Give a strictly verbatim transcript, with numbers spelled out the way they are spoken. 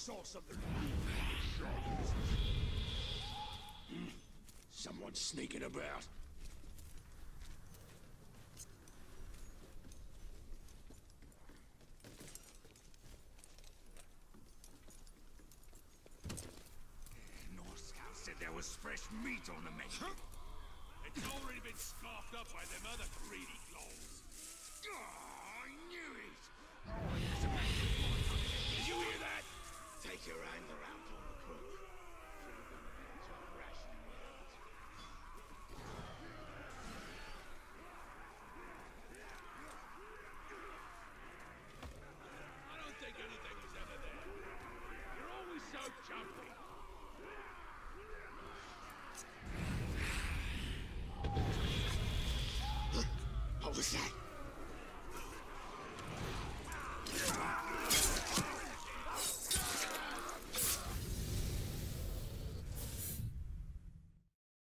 source of the hmm. Someone's sneaking about. North Scout said there was fresh meat on the menu. It's already been scarfed up by them other greedy globs. Oh, I knew it! Oh, yes, did you hear that? Take your anger out on the crook. I don't think anything was ever there. You're always so jumpy. What was that?